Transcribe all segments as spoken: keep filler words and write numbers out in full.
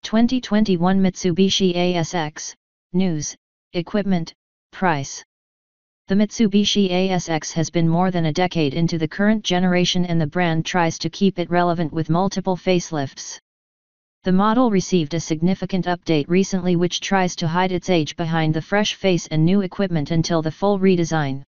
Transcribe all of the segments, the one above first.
twenty twenty-one Mitsubishi A S X, News, Equipment, Price. The Mitsubishi A S X has been more than a decade into the current generation and the brand tries to keep it relevant with multiple facelifts. The model received a significant update recently which tries to hide its age behind the fresh face and new equipment until the full redesign.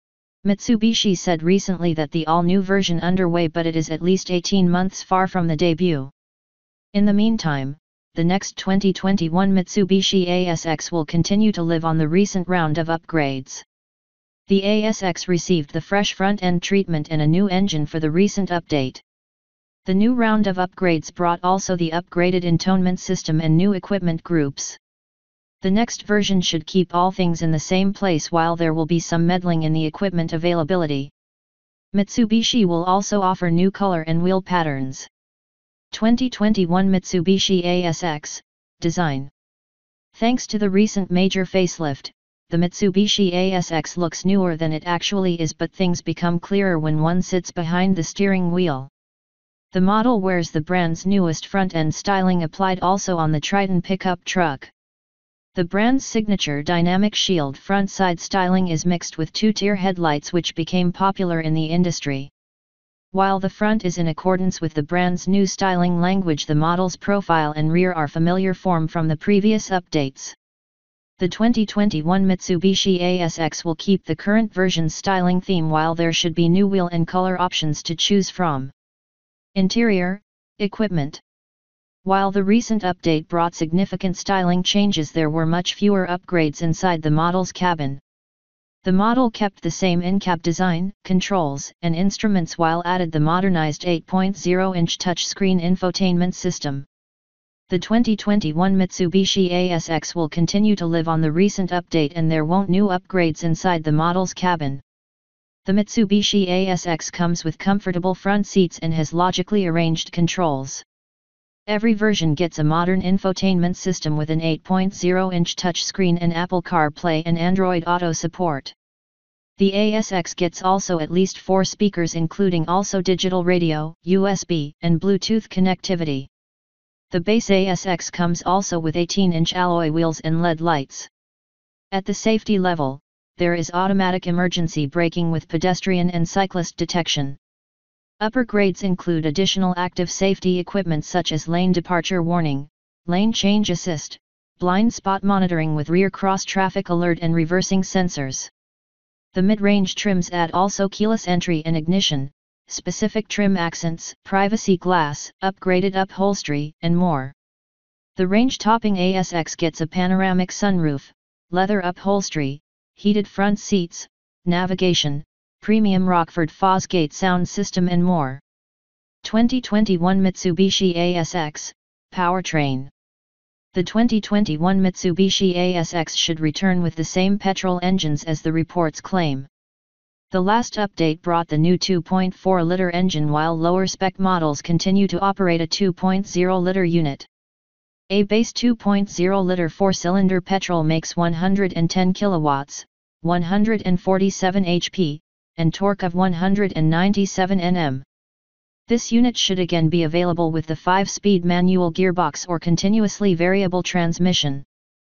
Mitsubishi said recently that the all-new version underway, but it is at least eighteen months far from the debut. In the meantime, the next twenty twenty-one Mitsubishi A S X will continue to live on the recent round of upgrades. The A S X received the fresh front-end treatment and a new engine for the recent update. The new round of upgrades brought also the upgraded infotainment system and new equipment groups. The next version should keep all things in the same place while there will be some meddling in the equipment availability. Mitsubishi will also offer new color and wheel patterns. twenty twenty-one Mitsubishi A S X, Design. Thanks to the recent major facelift, the Mitsubishi A S X looks newer than it actually is, but things become clearer when one sits behind the steering wheel. The model wears the brand's newest front-end styling applied also on the Triton pickup truck. The brand's signature dynamic shield front side styling is mixed with two-tier headlights which became popular in the industry. While the front is in accordance with the brand's new styling language, the model's profile and rear are familiar form from the previous updates. The twenty twenty-one Mitsubishi A S X will keep the current version's styling theme while there should be new wheel and color options to choose from. Interior, Equipment. While the recent update brought significant styling changes, there were much fewer upgrades inside the model's cabin. The model kept the same in-cab design, controls, and instruments while added the modernized eight point oh inch touchscreen infotainment system. The twenty twenty-one Mitsubishi A S X will continue to live on the recent update and there won't new upgrades inside the model's cabin. The Mitsubishi A S X comes with comfortable front seats and has logically arranged controls. Every version gets a modern infotainment system with an eight point oh inch touchscreen and Apple CarPlay and Android Auto support. The A S X gets also at least four speakers, including also digital radio, U S B, and Bluetooth connectivity. The base A S X comes also with eighteen inch alloy wheels and L E D lights. At the safety level, there is automatic emergency braking with pedestrian and cyclist detection. Upper grades include additional active safety equipment such as lane departure warning, lane change assist, blind spot monitoring with rear cross traffic alert and reversing sensors. The mid-range trims add also keyless entry and ignition, specific trim accents, privacy glass, upgraded upholstery, and more. The range-topping A S X gets a panoramic sunroof, leather upholstery, heated front seats, navigation, premium Rockford Fosgate sound system and more. twenty twenty-one Mitsubishi A S X, Powertrain. The twenty twenty-one Mitsubishi A S X should return with the same petrol engines as the reports claim. The last update brought the new two point four liter engine while lower spec models continue to operate a two point oh liter unit. A base two point oh liter four-cylinder petrol makes one hundred ten kilowatts, one hundred forty-seven horsepower, and torque of one hundred ninety-seven newton meters. This unit should again be available with the five-speed manual gearbox or continuously variable transmission.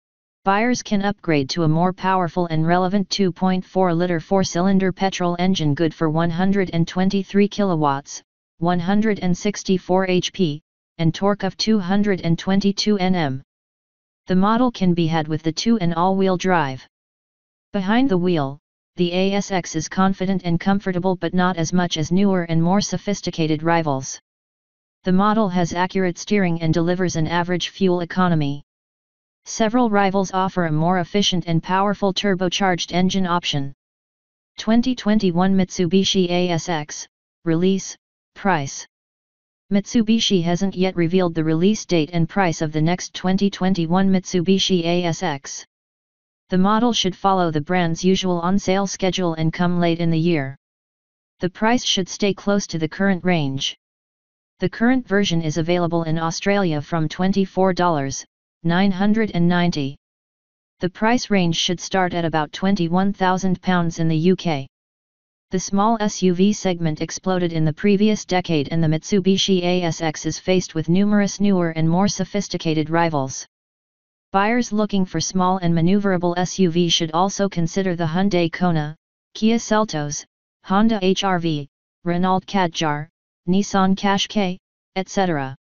Buyers can upgrade to a more powerful and relevant two point four liter four-cylinder petrol engine good for one hundred twenty-three kilowatts, one hundred sixty-four horsepower, and torque of two hundred twenty-two newton meters. The model can be had with the two and all-wheel drive. Behind the wheel, the A S X is confident and comfortable but not as much as newer and more sophisticated rivals. The model has accurate steering and delivers an average fuel economy. Several rivals offer a more efficient and powerful turbocharged engine option. twenty twenty-one Mitsubishi A S X, Release, Price. Mitsubishi hasn't yet revealed the release date and price of the next twenty twenty-one Mitsubishi A S X. The model should follow the brand's usual on-sale schedule and come late in the year. The price should stay close to the current range. The current version is available in Australia from twenty-four dollars and nine hundred ninety cents. The price range should start at about twenty-one thousand pounds in the U K. The small S U V segment exploded in the previous decade and the Mitsubishi A S X is faced with numerous newer and more sophisticated rivals. Buyers looking for small and maneuverable S U V should also consider the Hyundai Kona, Kia Seltos, Honda H R V, Renault Kadjar, Nissan Qashqai, et cetera.